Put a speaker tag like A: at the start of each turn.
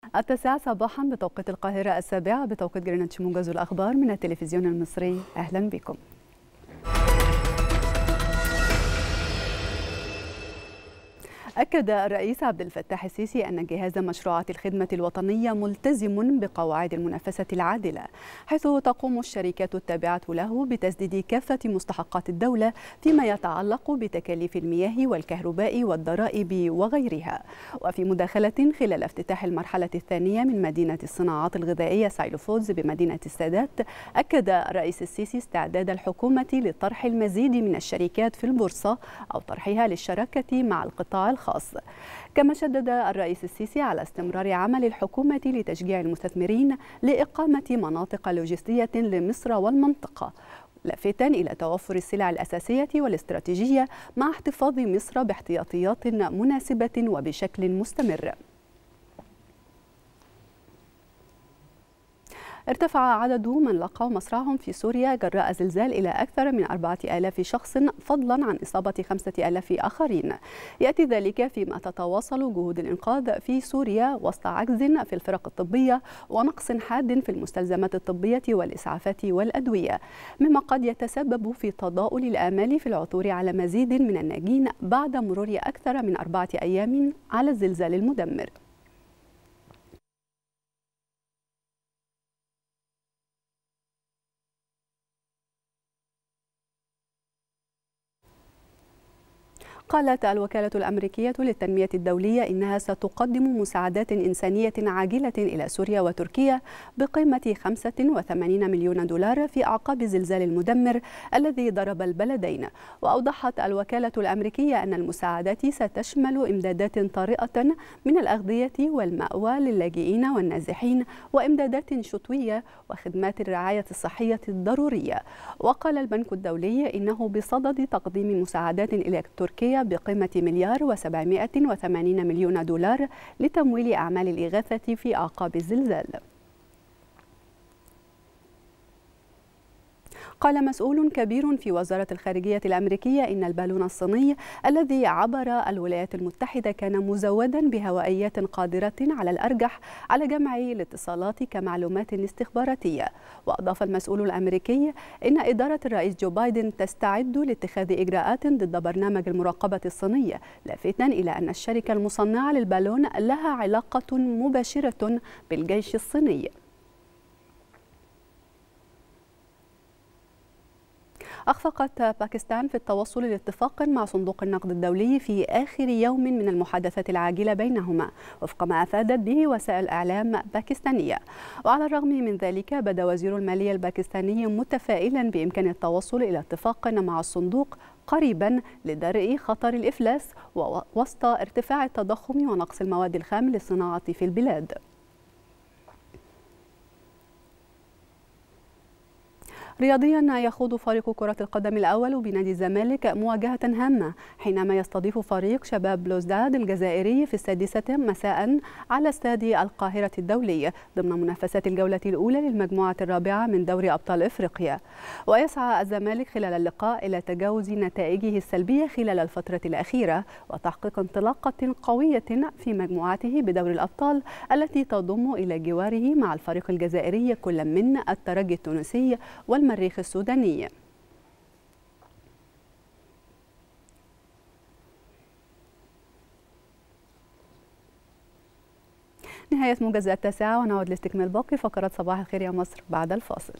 A: 9 صباحا بتوقيت القاهرة، 7 بتوقيت جرينتش. موجز الأخبار من التلفزيون المصري، أهلا بكم. أكد الرئيس عبد الفتاح السيسي أن جهاز مشروعات الخدمة الوطنية ملتزم بقواعد المنافسة العادلة، حيث تقوم الشركات التابعة له بتسديد كافة مستحقات الدولة فيما يتعلق بتكاليف المياه والكهرباء والضرائب وغيرها. وفي مداخلة خلال افتتاح المرحلة الثانية من مدينة الصناعات الغذائية سايلو فودز بمدينة السادات، أكد الرئيس السيسي استعداد الحكومة لطرح المزيد من الشركات في البورصة أو طرحها للشراكة مع القطاع الخاص. كما شدد الرئيس السيسي على استمرار عمل الحكومة لتشجيع المستثمرين لإقامة مناطق لوجستية لمصر والمنطقة، لافتا إلى توفر السلع الأساسية والاستراتيجية مع احتفاظ مصر باحتياطيات مناسبة وبشكل مستمر. ارتفع عدد من لقوا مصرعهم في سوريا جراء زلزال إلى أكثر من 4000 شخص، فضلا عن إصابة 5000 آخرين. يأتي ذلك فيما تتواصل جهود الإنقاذ في سوريا وسط عجز في الفرق الطبية ونقص حاد في المستلزمات الطبية والإسعافات والأدوية، مما قد يتسبب في تضاؤل الآمال في العثور على مزيد من الناجين بعد مرور أكثر من 4 أيام على الزلزال المدمر. قالت الوكالة الأمريكية للتنمية الدولية إنها ستقدم مساعدات إنسانية عاجلة إلى سوريا وتركيا بقيمة 85 مليون دولار في أعقاب الزلزال المدمر الذي ضرب البلدين. وأوضحت الوكالة الأمريكية أن المساعدات ستشمل إمدادات طارئة من الأغذية والمأوى للاجئين والنازحين، وإمدادات شتوية، وخدمات الرعاية الصحية الضرورية. وقال البنك الدولي إنه بصدد تقديم مساعدات إلى تركيا بقيمة 1,780 مليون دولار لتمويل أعمال الإغاثة في أعقاب الزلزال. قال مسؤول كبير في وزارة الخارجية الأمريكية إن البالون الصيني الذي عبر الولايات المتحدة كان مزودا بهوائيات قادرة على الأرجح على جمع الاتصالات كمعلومات استخباراتية. وأضاف المسؤول الأمريكي إن إدارة الرئيس جو بايدن تستعد لاتخاذ إجراءات ضد برنامج المراقبة الصيني، لافتا إلى أن الشركة المصنعة للبالون لها علاقة مباشرة بالجيش الصيني. أخفقت باكستان في التوصل لاتفاق مع صندوق النقد الدولي في آخر يوم من المحادثات العاجلة بينهما، وفق ما أفادت به وسائل إعلام باكستانية. وعلى الرغم من ذلك، بدا وزير المالية الباكستاني متفائلا بإمكان التوصل إلى اتفاق مع الصندوق قريبا لدرء خطر الإفلاس وسط ارتفاع التضخم ونقص المواد الخام للصناعة في البلاد. رياضيا، يخوض فريق كرة القدم الأول بنادي الزمالك مواجهة هامة حينما يستضيف فريق شباب بلوزداد الجزائري في 6 مساء على استاد القاهرة الدولي ضمن منافسات الجولة الأولى للمجموعة الرابعة من دوري أبطال إفريقيا. ويسعى الزمالك خلال اللقاء إلى تجاوز نتائجه السلبية خلال الفترة الأخيرة وتحقيق انطلاقة قوية في مجموعته بدوري الأبطال التي تضم إلى جواره مع الفريق الجزائري كل من الترجي التونسي والمريخ السوداني. نهاية موجز 9، ونعود لاستكمال باقي فقرات صباح الخير يا مصر بعد الفاصل.